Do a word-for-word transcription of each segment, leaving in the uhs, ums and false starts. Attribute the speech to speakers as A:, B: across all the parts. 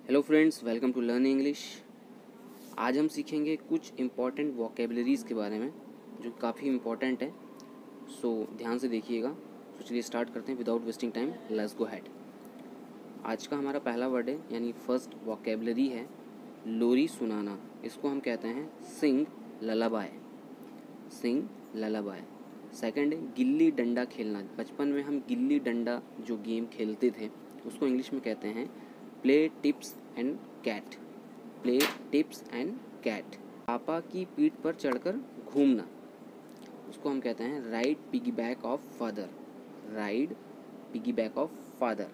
A: Hello friends, welcome to learn English. आज हम सीखेंगे कुछ इम्पॉर्टेंट वोकेबलरीज़ के बारे में जो काफ़ी इम्पॉर्टेंट है। सो ध्यान से देखिएगा। तो चलिए स्टार्ट करते हैं without wasting time. Let's go ahead. आज का हमारा पहला वर्ड है यानी फर्स्ट वोकेबलरी है लोरी सुनाना। इसको हम कहते हैं सिंग ललाबाय। सिंग ललाबाय। सेकंड है गिल्ली डंडा खेलना। बचपन में हम गिल्ली डंडा जो गेम खेलते थे उसको इंग्लिश में कहते हैं play tips and cat. Play tips and cat. पापा की पीठ पर चढ़कर घूमना, उसको हम कहते हैं ride piggyback of father. Ride piggyback of father.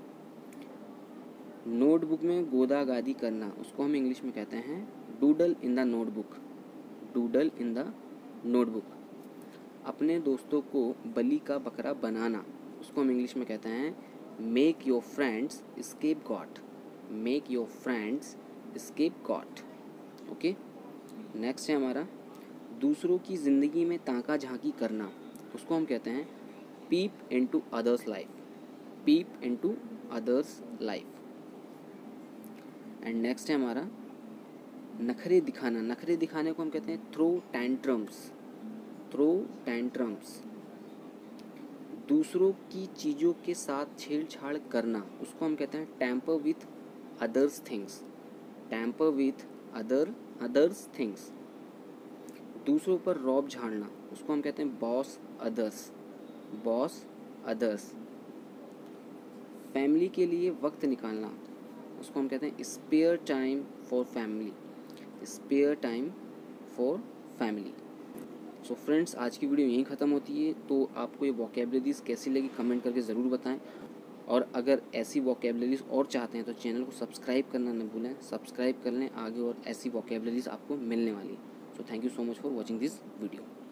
A: Notebook में गोदा गादी करना, उसको हम इंग्लिश में कहते हैं doodle in the notebook. Doodle in the notebook. अपने दोस्तों को बलि का बकरा बनाना, उसको हम इंग्लिश में कहते हैं make your friends scapegoat. Make your friends scapegoat. Okay. Next है हमारा दूसरों की ज़िंदगी में ताका झांकी करना, उसको हम कहते हैं peep into others life. Peep into others life. And next है हमारा नखरे दिखाना। नखरे दिखाने को हम कहते हैं थ्रो टैंट्रम्स। Throw tantrums. दूसरों की चीज़ों के साथ छेड़छाड़ करना, उसको हम कहते हैं tamper with others things. Tamper with other others things. दूसरों पर रौब झाड़ना, उसको हम कहते हैं boss others. Boss others. Family के लिए वक्त निकालना, उसको हम कहते हैं spare time for family. Spare time for family. So so friends, आज की वीडियो यहीं ख़त्म होती है। तो आपको ये वोकेबलरीज़ कैसी लगी कमेंट करके ज़रूर बताएं। और अगर ऐसी वोकेबलरीज़ और चाहते हैं तो चैनल को सब्सक्राइब करना न भूलें। सब्सक्राइब कर लें, आगे और ऐसी वोकेबलरीज़ आपको मिलने वाली है। So thank you so much for watching this video.